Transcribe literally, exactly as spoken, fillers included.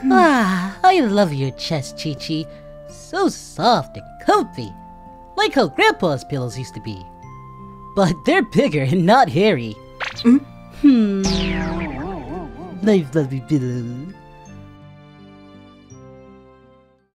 Ah, I love your chest, Chichi. So soft and comfy. Like how Grandpa's pillows used to be. But they're bigger and not hairy. Hmm. Nice fluffy pillow.